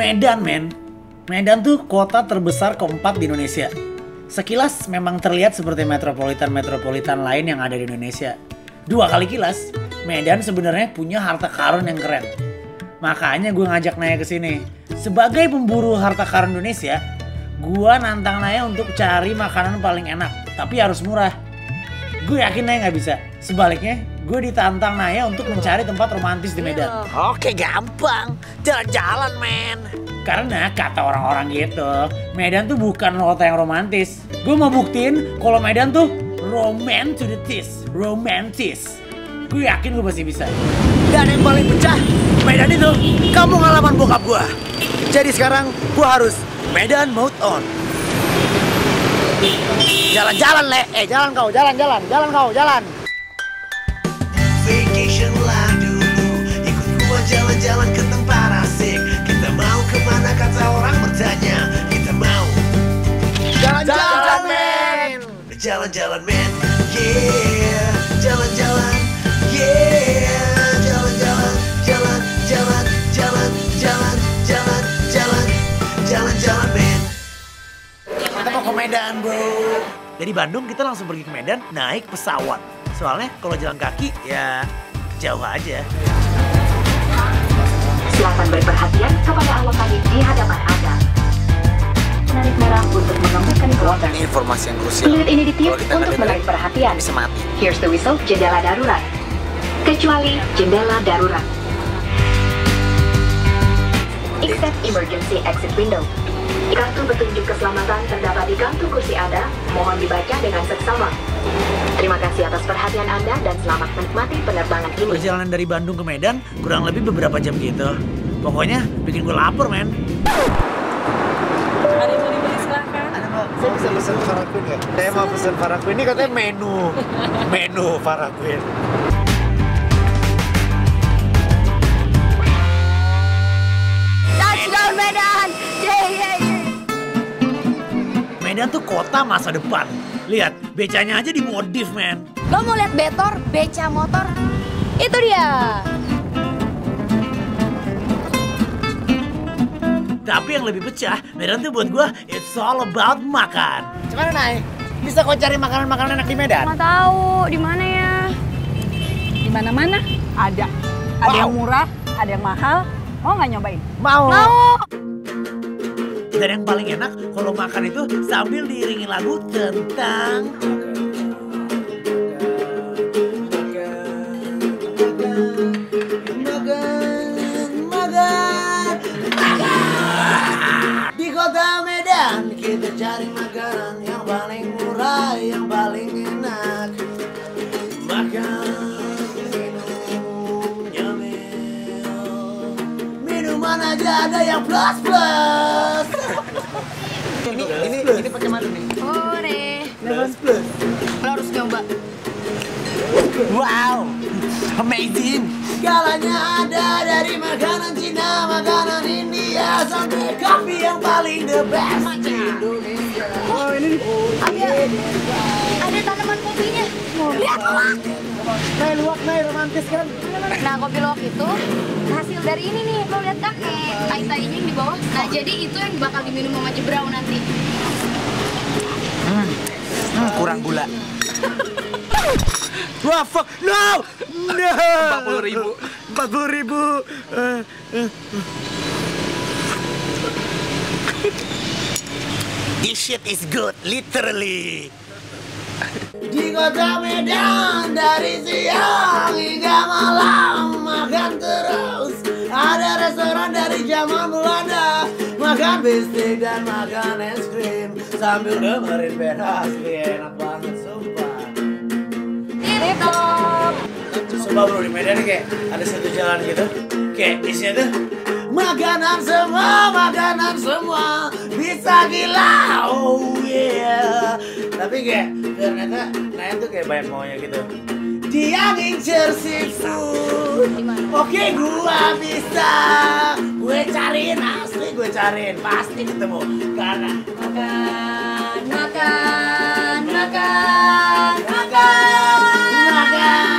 Medan, men. Medan tuh kota terbesar keempat di Indonesia. Sekilas memang terlihat seperti metropolitan lain yang ada di Indonesia. 2 kali kilas, Medan sebenarnya punya harta karun yang keren. Makanya gue ngajak Naya ke sini. Sebagai pemburu harta karun Indonesia, gue nantang Naya untuk cari makanan paling enak, tapi harus murah. Gue yakin Naya nggak bisa. Sebaliknya, gue ditantang Naya untuk mencari tempat romantis di Medan. Oke, gampang. Jalan-jalan, men. Karena kata orang-orang gitu, Medan tuh bukan kota yang romantis. Gue mau buktiin kalau Medan tuh romantis. Gue yakin gue pasti bisa. Dan yang paling pecah, Medan itu kamu ngalaman bokap gua. Jadi sekarang gua harus Medan mode on. Jalan-jalan, Le. Jalan kau. Vacation lah dulu, ikut gua jalan-jalan ke tempat asik. Kita mau kemana kata orang bertanya. Kita mau Jalan-jalan, men. jalan-jalan, men. Yeah, jalan-jalan. Yeah, jalan-jalan, jalan-jalan, men. Kita mau ke Medan, bro. Dari Bandung kita langsung pergi ke Medan naik pesawat. Soalnya kalau jalan kaki ya jauh aja. Silakan beri perhatian kepada awak kabin di hadapan Anda. Menarik merah untuk mengembangkan gelombang. Ini informasi yang krusial. Peluit ini ditiup Kalau kita untuk nggak menarik perhatian. bisa mati. Here's the whistle, jendela darurat. Kecuali jendela darurat. Except emergency exit window. Kartu petunjuk keselamatan terdapat di kantung kursi Anda. Mohon dibaca dengan seksama. Terima kasih atas perhatian Anda dan selamat menikmati penerbangan ini. Perjalanan dari Bandung ke Medan kurang lebih beberapa jam gitu. Pokoknya bikin gue lapar, men. Ada yang mau dibeli silahkan. Saya bisa pesen Faraqueen nggak? Saya mau pesen Faraqueen. Ini katanya menu Faraqueen. Touchdown Medan! Medan tuh kota masa depan. Lihat, becanya aja dimodif, men. Lo mau lihat betor, beca motor? Itu dia. Tapi yang lebih pecah, Medan tuh buat gue, it's all about makan. Gimana, Nay? Bisa kau cari makanan-makanan enak di Medan? Nggak tahu di mana ya. Di mana-mana ada. Ada yang murah, ada yang mahal. Mau nggak nyobain? Mau. Dan yang paling enak kalau makan itu sambil diiringi lagu tentang Di kota Medan kita cari makanan yang paling murah, yang paling enak. Makan, minum, nyemil. Minuman aja ada yang plus. Ini pakai mana nih? Ore. Plus. Lo harus nyoba. wow, amazing. Segalanya ada dari makanan Cina, makanan India, sampai kopi yang paling the best di Indonesia. Oh, ini. Ada tanaman kopinya. Lihat luwak. Nay, luwak, Nay, romantis kan? Nah, kopi luwak itu hasil dari ini nih. Lo lihat kan tai-tainya yang di bawah. Nah, jadi itu yang bakal diminum sama Jebrau nanti. Kurang gula. Wah, fuck, no! 40.000. This shit is good, literally. Di kota Medan dari siang hingga malam makan terus. Ada restoran dari zaman Belanda, makan bistik dan makan es krim sambil dengerin band asli, enak banget sumpah. TikTok. Sumpah bro, di Medan nih kayak ada satu jalan gitu, kayak isinya tuh Makanan semua bisa gila, oh yeah. tapi kayak ternyata Naya tuh kayak banyak maunya gitu. Dia ngincer seafood. Oke, gua bisa. Gue cariin, asli gue cariin, pasti ketemu. Karena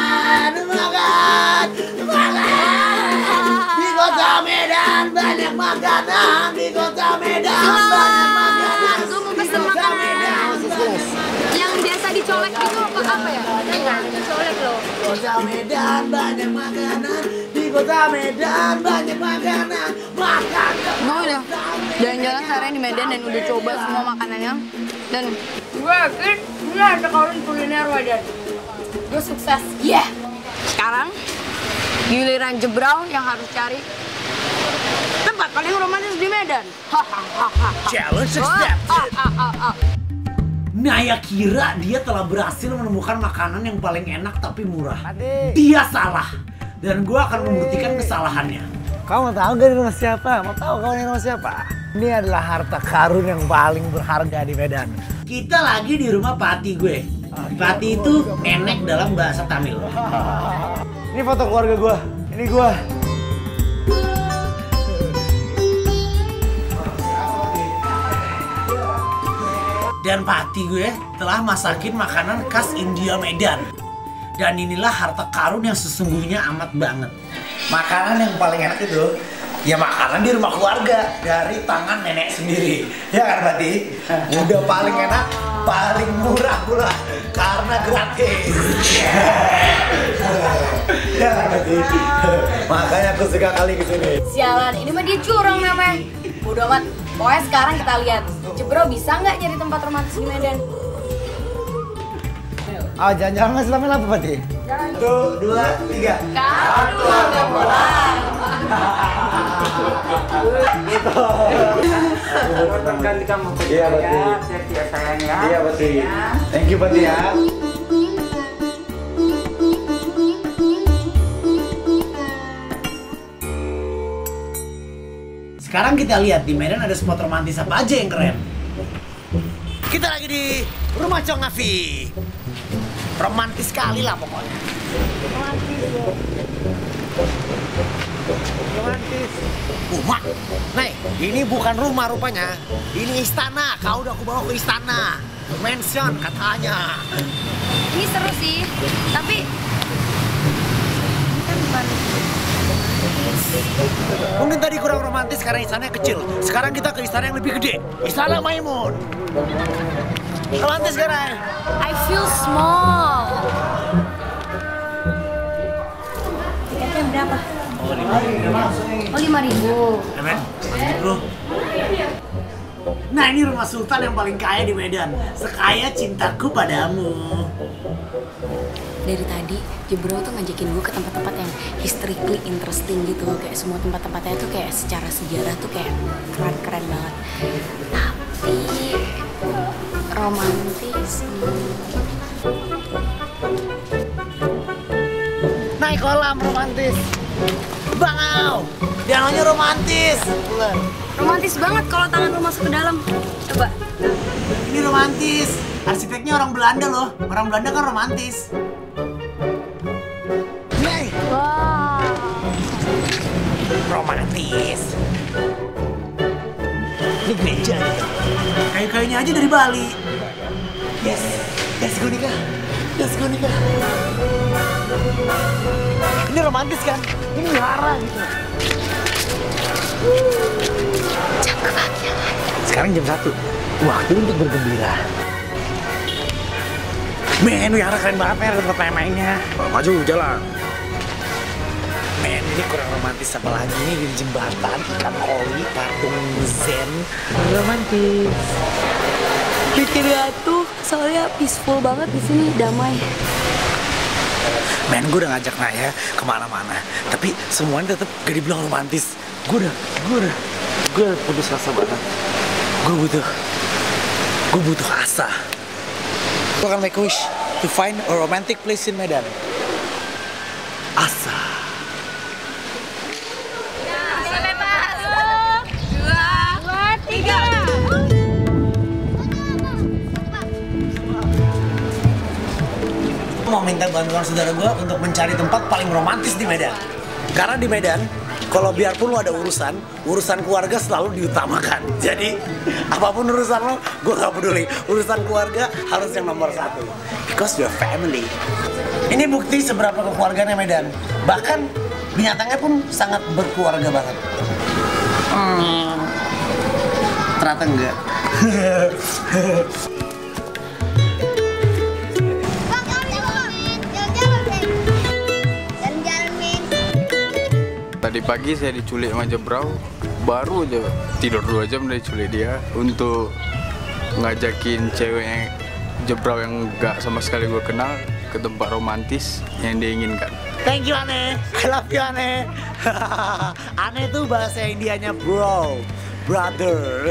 makan. Di kota Medan banyak makanan di kota Medan. Banyak makanan. Gue mau pesen makanan. Yang biasa dicolek itu apa ya? Jangan dicolek loh. Kota Medan banyak makanan. Di kota Medan banyak makanan. Makan. Gue udah jalan-jalan seharian di Medan dan udah coba semua makanannya. Dan gue yakin ini harta karun kuliner Medan. Gue sukses. Yeah. Sekarang giliran Jebrau yang harus cari tempat paling romantis di Medan. Challenge accepted. Nah, ya kira dia telah berhasil menemukan makanan yang paling enak tapi murah. Dia salah. Dan gue akan membuktikan kesalahannya. Kau mau tahu gak ini rumah siapa? Mau tahu kau ini rumah siapa? Ini adalah harta karun yang paling berharga di Medan. Kita lagi di rumah Pati gue. Pati itu enek dalam bahasa Tamil. Ini foto keluarga gua. Ini gua. Dan Pati gue telah masakin makanan khas India Medan. Dan inilah harta karun yang sesungguhnya amat banget. Makanan yang paling enak itu ya makanan di rumah keluarga dari tangan nenek sendiri. Ya kan Pati? Udah paling enak, paling murah pula karena gratis. Ya kan Pati? Makanya aku suka kali kesini. Sialan, ini mah dia curang namanya. Bodoh amat. Pokoknya sekarang kita lihat Jebrau bisa nggak nyari tempat romantis di Medan? Ah, jalan-jalan nggak selama apa Pati? 1, 2, 3. Kartu nggak pulang. Ganti kamu. Iya Pati. Siap sayang ya. Iya Pati. Thank you Pati ya. Sekarang kita lihat di Medan ada spot romantis apa aja yang keren. Kita lagi di rumah Chong Afi. Romantis sekali lah pokoknya. Romantis. Rumah. Nih, ini bukan rumah rupanya. Ini istana. Kau udah aku bawa ke istana. Mansion katanya. Ini seru sih, tapi ini kan bukan. Mungkin tadi kurang romantis karena istananya kecil. Sekarang kita ke istana yang lebih gede. Istana Maimun. Romantis sekarang. I feel small. Tiketnya berapa? Oh, 5.000. Amen. Bro. Nah, ini rumah sultan yang paling kaya di Medan. Sekaya cintaku padamu. Dari tadi Jebrau tuh ngajakin gue ke tempat-tempat yang historically interesting gitu. Kayak semua tempat-tempatnya tuh kayak secara sejarah tuh kayak keren-keren banget. Tapi romantis. Naik kolam romantis. Bangau. Dia namanya romantis. Romantis banget kalau tangan lu masuk ke dalam. Coba. Ini romantis. Arsiteknya orang Belanda loh. Orang Belanda kan romantis. Nih, Wow. romantis. Ini gereja gitu. Kayu-kayunya aja dari Bali. Yes, yes gue nikah. Yes gue nikah. Ini romantis kan? Ini wihara gitu. Sekarang jam 1. Waktu untuk bergembira. Men, wihara keren banget men, tempat main-mainnya. Maju, jalan. Men, ini kurang romantis apa lagi nih di jembatan, ikan koi, patung zen. Romantis. Bikin tuh soalnya peaceful banget di sini, damai. Men, gue udah ngajak Naya kemana-mana, tapi semuanya tetap gak dibilang romantis. Gue putus asa banget. Gue butuh asa. Gue akan make a wish to find a romantic place in Medan. Asa. Bebas. 2, 3. Mau minta bantuan saudara gue untuk mencari tempat paling romantis di Medan. Karena di Medan, kalau biarpun lo ada urusan keluarga selalu diutamakan. Jadi, apapun urusan lo, gue gak peduli. Urusan keluarga harus yang nomor 1. Because we're family. Ini bukti seberapa kekeluargaannya Medan. Bahkan binatangnya pun sangat berkeluarga banget. Ternyata enggak. Tadi pagi saya diculik sama Jebrau, baru aja tidur 2 jam dari diculik dia untuk ngajakin cewek yang Jebrau yang gak sama sekali gue kenal ke tempat romantis yang dia inginkan. Thank you Ane, I love you Ane. Ane itu bahasa Indianya bro, brother.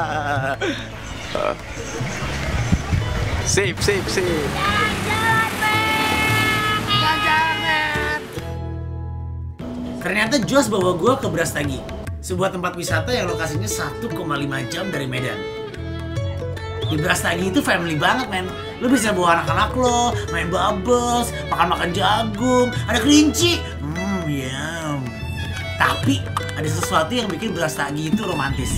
Sip. Ternyata Jos bawa gue ke Brastagi, sebuah tempat wisata yang lokasinya 1,5 jam dari Medan. Di Brastagi itu family banget men. Lu bisa bawa anak-anak lo, main bubbles, makan-makan jagung, ada kelinci. Yum. Tapi ada sesuatu yang bikin Brastagi itu romantis.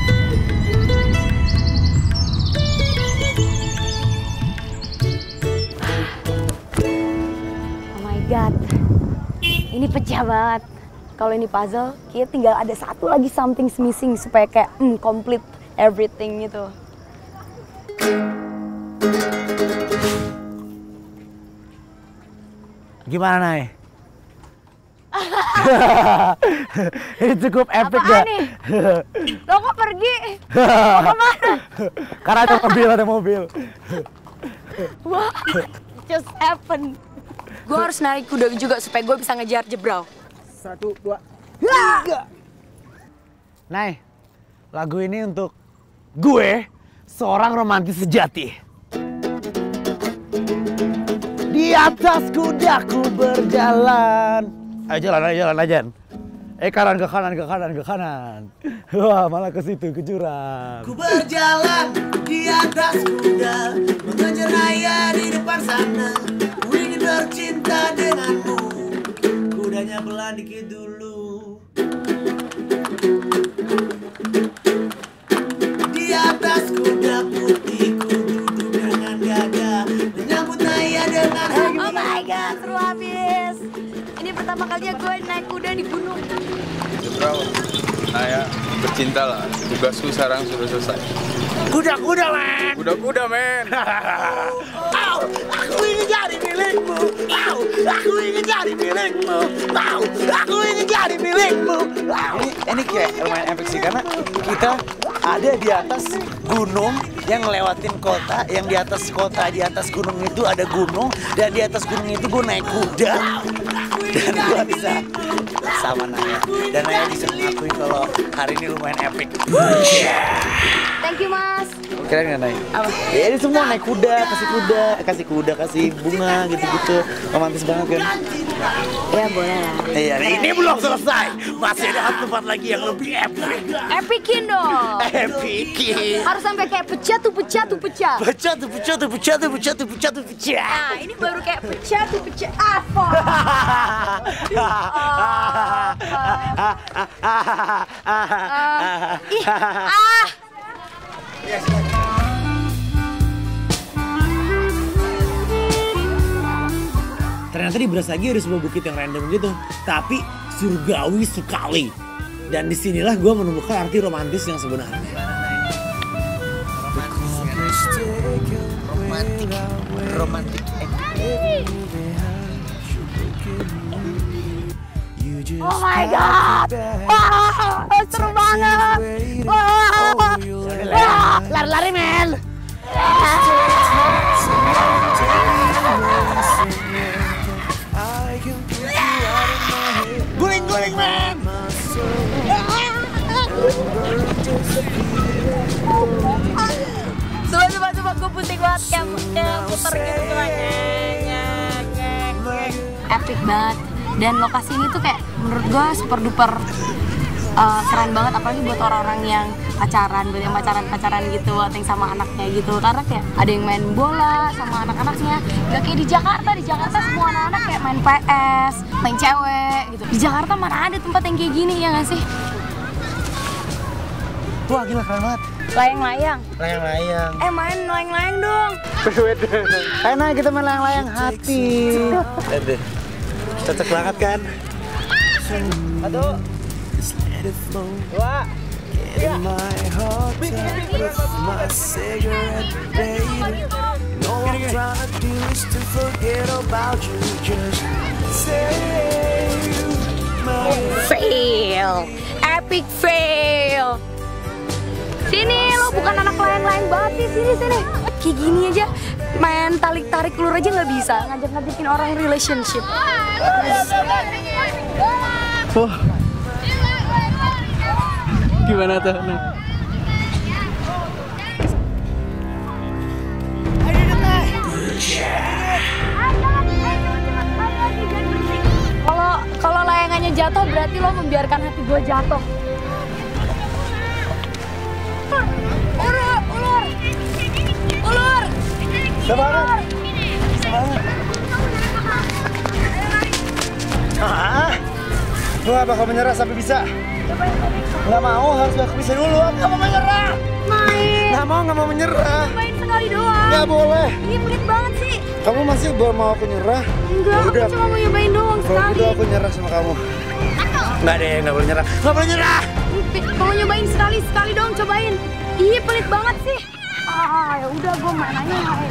Oh my god, ini pecah banget. Kalau ini puzzle, kita tinggal ada satu lagi something missing supaya kayak complete everything gitu. Gimana Nay? Ini cukup epic gak? Apaan nih? Lo kok pergi? Lo kemana? Karena ada mobil. What just happened? Gue harus narik kuda juga supaya gue bisa ngejar Jebrau. 1, 2, 3. Nay, lagu ini untuk gue, seorang romantis sejati. Di atas kudaku berjalan. Ayo jalan aja. Kanan ke kanan. Wah, malah ke situ ke jurang. Ku berjalan di atas kuda, mengejar raya di depan sana. Ku ingin bercinta denganmu. Kudanya pelan dikit dulu. Di atas kuda putihku duduk dengan gagah, menyambut Naya dengan Oh my god, seru habis. Ini pertama kalinya gue naik kuda di gunung. Jebrau, Naya, bercintalah. Tugasku sekarang sudah selesai. Kuda-kuda, men. Kuda-kuda, men. Aku ingin jadi milikmu. Aku ingin jadi milikmu. Aku ingin jadi milikmu. Ini kayak lumayan epic sih karena kita ada di atas gunung yang ngelewatin kota, yang di atas kota, di atas gunung itu ada gunung, dan di atas gunung itu gue naik kuda dan gue bisa sama Naya, dan Naya bisa mengakui kalau hari ini lumayan epic. Thank you mas. Keren nggak Nay? Apa? Ya ini semua naik kuda, kasih bunga gitu-gitu, romantis banget kan? Ya boleh lah. Iya, ini belum selesai, masih ada tempat lagi yang lebih epic. Epikin dong. Epikin. Harus sampai kayak pecah. Pecah. Nah ini baru kayak pecah. Apa? Ternyata di Brastagi ada sebuah bukit yang random gitu, tapi surgawi sekali. Dan disinilah gue menemukan arti romantis yang sebenarnya. Romantik. Oh my god. Wah, seru banget. Wah, lari-lari men. Guling men. Coba gue pusing banget kayak puter gitu semuanya. Epic banget. Dan lokasi ini tuh kayak menurut gue super duper keren banget, apalagi buat orang-orang yang pacaran, buat yang pacaran gitu, atau yang sama anaknya gitu. Karena kayak ada yang main bola sama anak-anaknya. Gak kayak di Jakarta semua anak-anak kayak main PS, main cewek gitu. Di Jakarta mana ada tempat yang kayak gini, ya gak sih? Wah gila keren banget. Layang-layang. Main layang-layang dong. Ayo kita main layang-layang hati. Cocok banget kan? 1, just let it flow. Get my heart with my cigarette, baby. No, I'm trying to do is to forget about you. Just save my Fail, epic fail. Sini, lo bukan anak lain-lain banget sih, sini. Kayak gini aja, main tarik-tarik ulur aja nggak bisa, ngajak-ngajakin orang relationship. Oh. Gimana tuh? Nah. Kalau layangannya jatuh berarti lo membiarkan hati gue jatuh. Ulur. Semangat. Gue gak bakal menyerah sampai bisa. Gak mau, harus gak bisa dulu. Gak mau menyerah. Main. Gak mau menyerah. Main sekali doang. Gak boleh. Ini pelit banget sih. Kamu masih belum mau aku nyerah? Enggak, aku cuma mau nyobain doang Kalau sekali. gitu aku nyerah sama kamu. Nggak deh, nggak boleh nyerah. Nggak boleh nyerah. Mau nyobain sekali doang, cobain. Ih, pelit banget sih. Ya udah, gue mainannya main.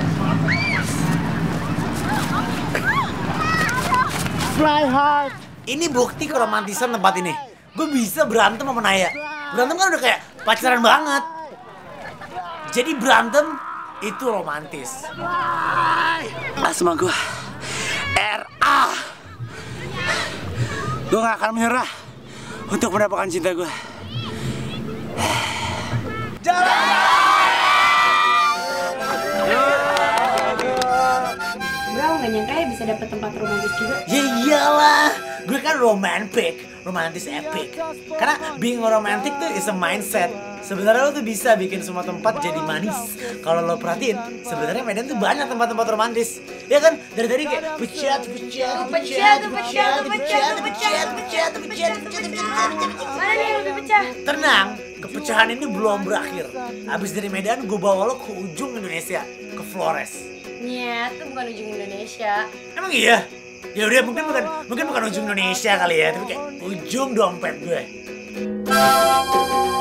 Fly hard. Ini bukti keromantisan tempat ini. Gue bisa berantem sama Naya. Berantem kan udah kayak pacaran banget. Jadi berantem itu romantis. Asma gue RA. Gue gak akan menyerah untuk mendapatkan cinta gue. Bro, gak nyangka ya bisa dapet tempat romantis juga. Ya iyalah, gue kan romantis epic. Karena being romantic tuh is a mindset. Sebenarnya lo tuh bisa bikin semua tempat jadi manis. Kalau lo perhatiin, sebenarnya Medan tuh banyak tempat-tempat romantis. Ya kan, dari tadi kayak pecat. Mana nih yang lebih pecah? Tenang, kepecahan ini belum berakhir. Abis dari Medan, gue bawa lo ke ujung Indonesia, ke Flores. Nyet, itu bukan ujung Indonesia. Emang iya? Ya udah, mungkin bukan ujung Indonesia kali ya, tapi kayak ujung dompet gue.